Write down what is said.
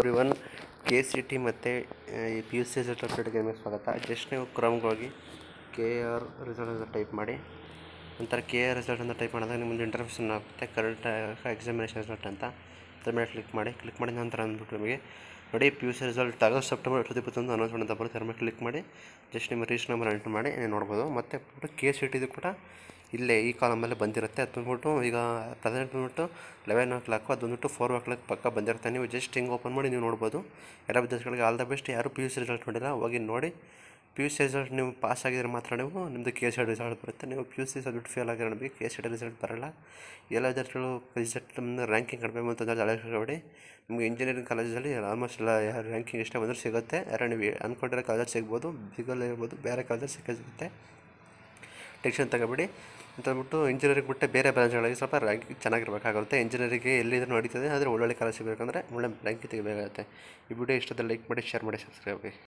Everyone KCET ಮತ್ತು ಈ PUC result ಅಪ್ಡೇಟ್ಗೆ ನಿಮಗೆ ಸ್ವಾಗತ. ಜಸ್ಟ್ ನೀವು ಕ್ರಮ್ಗೆ ಹೋಗಿ KR ರಿಸಲ್ಟ್ ಅಂತ ಟೈಪ್ ಮಾಡಿ, ನಂತರ KR ರಿಸಲ್ಟ್ ಅಂತ ಟೈಪ್ ಮಾಡಿದಾಗ ನಿಮ್ಮದು ಇಂಟರ್ಫೇಷನ್ ಆಗುತ್ತೆ. ಕರೆಂಟ್ ಎಕ್ಸಾಮಿನೇಷನ್ ರಿಸಲ್ಟ್ ಅಂತ ಅದ್ರ ಮೇಲೆ ಕ್ಲಿಕ್ ಮಾಡಿದ ನಂತರ ಅಂದ್ಬಿಟ್ಟು ನಿಮಗೆ ನೋಡಿ PUC result August September 2021 announcement ಅಂತ ಬರುತ್ತೆ. ಅದ್ರ ಮೇಲೆ ಕ್ಲಿಕ್ ಮಾಡಿ ಜಸ್ಟ್ ನಿಮ್ಮ ರಿಜಿಸ್ಟರ್ ನಂಬರ್ ಎಂಟರ್ ಮಾಡಿ ನೋಡ್ಬೋದು. ಮತ್ತು KCET ಇದು ಕೂಡ ಇಲ್ಲೇ ಈ ಕಾಲಮಲ್ಲೇ ಬಂದಿರುತ್ತೆ. ಅದು ಬಂದ್ಬಿಟ್ಟು ಈಗ ಪ್ರೆಸೆಂಟ್ ಬಂದ್ಬಿಟ್ಟು 11 o'clock, ಅದು ಬಂದ್ಬಿಟ್ಟು 4 o'clock ಪಕ್ಕ ಬಂದಿರುತ್ತೆ. ನೀವು ಜಸ್ಟ್ ಹಿಂಗೆ ಓಪನ್ ಮಾಡಿ ನೀವು ನೋಡ್ಬೋದು. ಎಲ್ಲ ವಿದ್ಯಾರ್ಥಿಗಳಿಗೆ ಆಲ್ ದ ಬೆಸ್ಟ್. ಯಾರು PUC ರಿಸಲ್ಟ್ ನೋಡಿಲ್ಲ ಹೋಗಿ ನೋಡಿ. PUC ರಿಸಲ್ಟ್ ನೀವು ಪಾಸ್ ಆಗಿದ್ರೆ ಮಾತ್ರ ನಿಮ್ಮದು KCET ರಿಸಲ್ಟ್ ಬರುತ್ತೆ. ನೀವು PUC ಸಬ್ಜೆಕ್ಟ್ ಫೇಲ್ ಆಗಿರೋ ನಿಮಗೆ KCET ರಿಸಲ್ಟ್ ಬರೋಲ್ಲ. ಎಲ್ಲ ವಿದ್ಯಾರ್ಥಿಗಳು ರಿಸಲ್ಟ್ ರ್ಯಾಂಕಿಂಗ್ ಕಡಿಮೆ ಬಂತು ಅಂತ ಜಾಳಿ ನಿಮಗೆ ಇಂಜಿನಿಯರಿಂಗ್ ಕಾಲೇಜಲ್ಲಿ ಆಲ್ಮೋಸ್ಟ್ ಎಲ್ಲ ರ್ಯಾಂಕಿಂಗ್ ಎಷ್ಟೇ ಬಂದರೂ ಸಿಗುತ್ತೆ. ಯಾರು ನೀವು ಅಂದ್ಕೊಂಡಿರೋ ಕಾಲೇಜ್ ಸಿಗ್ಬೋದು, ಸಿಗಲ್ಲ ಇರ್ಬೋದು, ಬೇರೆ ಕಾಲೇಜಲ್ಲಿ ಸಿಗುತ್ತೆ. ಟೆನ್ಷನ್ ತಗೋಬೇಡಿ ಅಂತಂದ್ಬಿಟ್ಟು ಇಂಜಿನಿಯರಿಂಗ್ ಬಿಟ್ಟೆ ಬೇರೆ ಬ್ರಾಂಚ್ಗಳಿಗೆ ಸ್ವಲ್ಪ ರ್ಯಾಂಕಿಂಗ್ ಚೆನ್ನಾಗಿರಬೇಕಾಗುತ್ತೆ. ಇಂಜಿನಿಯರಿಂಗ್ಗೆ ಎಲ್ಲಿದ್ರೂ ನಡೀತದೆ, ಆದರೆ ಒಳ್ಳೊಳ್ಳೆ ಕಾಲೇಜ್ ಸಿಗಬೇಕಂದ್ರೆ ಒಳ್ಳೆ ರ್ಯಾಂಕಿಂಗ್ ತೆಗಿಬೇಕಾಗುತ್ತೆ. ಈ ವಿಡಿಯೋ ಇಷ್ಟದಲ್ಲಿ ಲೈಕ್ ಮಾಡಿ, ಶೇರ್ ಮಾಡಿ, ಸಬ್ಸ್ಕ್ರೈಬ್ ಆಗಿ.